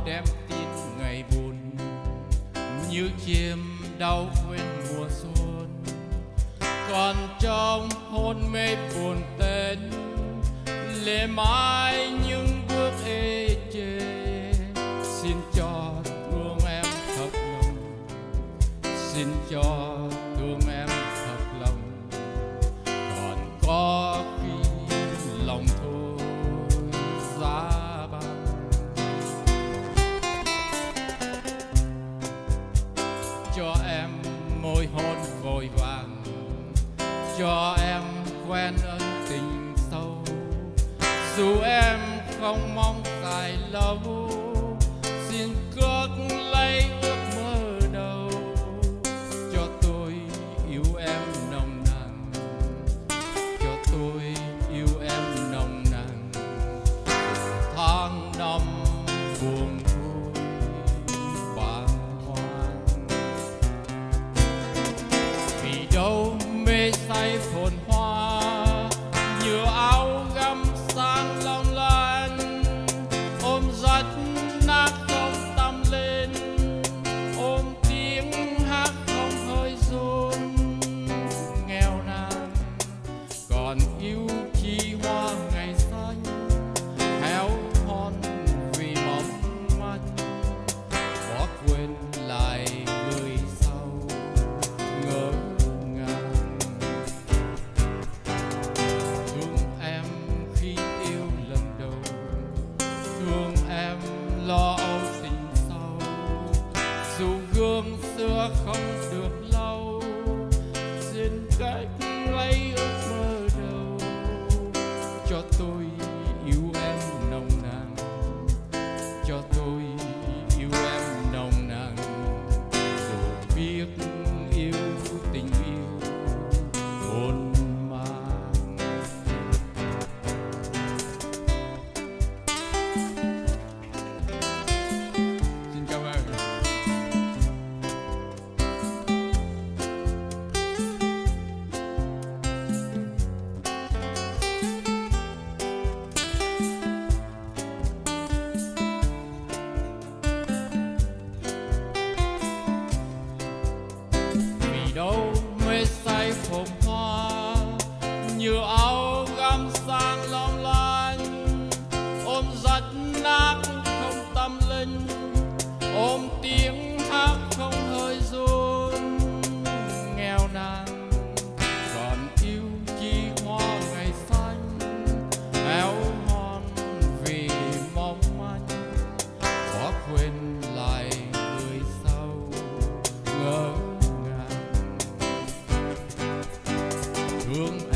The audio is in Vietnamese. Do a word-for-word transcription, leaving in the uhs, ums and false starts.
đem tin ngày buồn, như chim đau quên mùa xuân. Còn trong hôn mê buồn tên, lệ mãi những bước ê chê. Xin cho thương em thật lòng, xin cho thương em thật lòng. Còn có khi lòng thôi giá băng. Cho em môi hôn vội vàng, cho em quen ân tình sâu. Dù em không mong dài lâu, xin cất lấy ước mơ đầu. Cho tôi yêu em nồng nàn, cho tôi yêu em nồng nàn. Tháng năm buồn vui bàng hoàng, vì đâu mê say phồn hoa như áo gấm sáng long lanh. Ôm rất nát không tâm lên, ôm tiếng hát không hơi run. Nghèo nàn còn yêu chi hoa ngày xanh, héo hon vì mong manh. Bỏ quên lại người sau ngỡ ngàng. Thương em khi yêu lần đầu, thương em lo âu tình sâu. Dù gương xưa không được lâu, xin cách lấy ước mơ đầu. Cho tôi yêu em nồng nàn, cho tôi yêu em nồng nàn. Dù biết yêu tình yêu hồn mang. Xin cảm ơn. Vì đâu mê say phồn hoa như áo gấm sáng long lanh. Ôm rất nát không tâm linh, ôm tiếng hát không hơi run. Nghèo nàn còn yêu chi hoa ngày xanh, héo hon vì mong manh. Bỏ quên lại người sau ngỡ ngàng. Thương